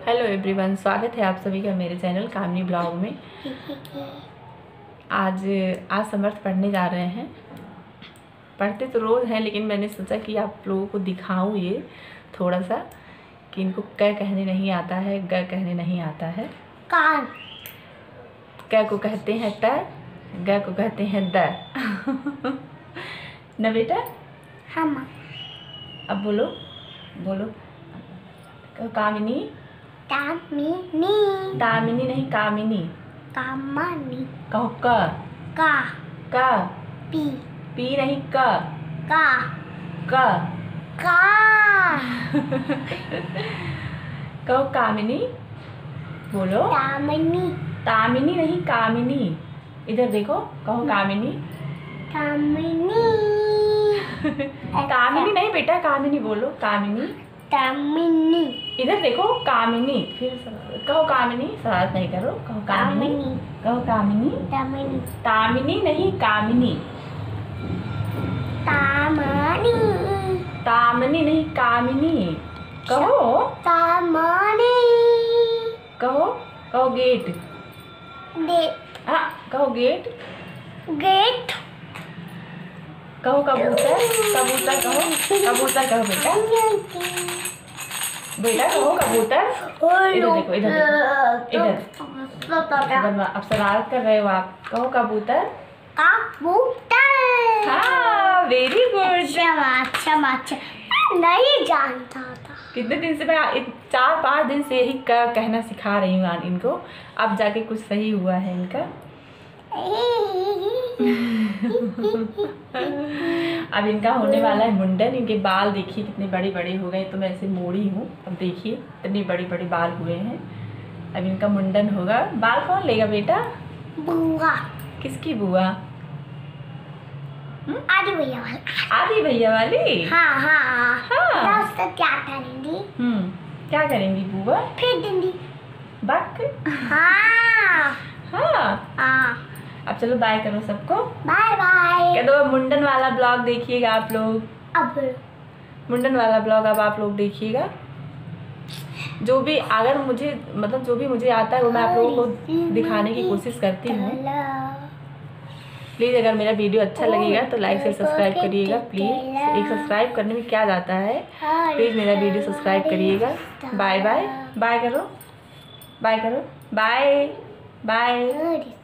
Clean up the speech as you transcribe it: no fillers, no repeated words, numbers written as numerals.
Hello everyone, स्वागत है आप सभी का मेरे चैनल कामनी ब्लॉग में। आज समर्थ पढ़ने जा रहे हैं। पढ़ते तो रोज़ हैं, लेकिन मैंने सोचा कि आप लोगों को दिखाऊं ये थोड़ा सा कि इनको क कहने नहीं आता है, ग कहने नहीं आता है। कान क को कहते हैं त, ग को कहते हैं द। न बेटा, हम अब बोलो बोलो। कामिनी, तामिनी तामिनी नहीं कामिनी। कामनी कहो क, का क, पी पी नहीं क, का क। का कहो कामिनी, बोलो। तामिनी तामिनी नहीं कामिनी। इधर देखो, कहो कामिनी। तामिनी कामिनी नहीं बेटा, कामिनी बोलो। कामिनी, तामिनी इधर देखो। कामिनी, फिर कहो कामिनी। शरारत नहीं करो, कहो कामिनी। कहो कामिनी। तामिनी तामिनी नहीं कामिनी। तामनी तामिनी नहीं कामिनी। कहो तामनी कहो कहो गेट। दे हाँ, कहो गेट। गेट कहो कबूतर। कबूतर कहो। कबूतर कहो बेटा। बेटा कहो कबूतर। इधर देखो, इधर देखो, इधर। अब शरारत कर रहे हो आप। कहो कबूतर। कबूतर। हाँ, वेरी गुड। क्षमा नहीं जानता था। कितने दिन से मैं 4-5 दिन से यही कहना सिखा रही हूँ इनको। अब जाके कुछ सही हुआ है इनका। अब इनका होने वाला है मुंडन। इनके बाल देखिए कितने बड़े बड़े हो गए। तो मैं ऐसे मोड़ी हूँ, अब देखिए इतने बड़े बड़े बाल हुए हैं। अब इनका मुंडन होगा। बाल कौन लेगा बेटा? बुआ। किसकी बुआ? आदि भैया वाली। आदि भैया वाली। हाँ हाँ हाँ। तो क्या करेंगी? क्या करेंगी बुआ? फिर देंगी। बक। हाँ हाँ। हाँ। अब चलो बाय करो सबको। Bye bye. कह दो मुंडन वाला ब्लॉग देखिएगा आप लोग। अब मुंडन वाला ब्लॉग अब आप लोग देखिएगा। जो भी अगर मुझे मतलब जो भी मुझे आता है वो मैं आप लोगों को दिखाने की कोशिश करती हूँ। प्लीज़ अगर मेरा वीडियो अच्छा लगेगा तो लाइक से सब्सक्राइब करिएगा। प्लीज़, एक सब्सक्राइब करने में क्या जाता है। प्लीज़ मेरा वीडियो सब्सक्राइब करिएगा। Bye bye. बाय करो, बाय करो, बाय बाय।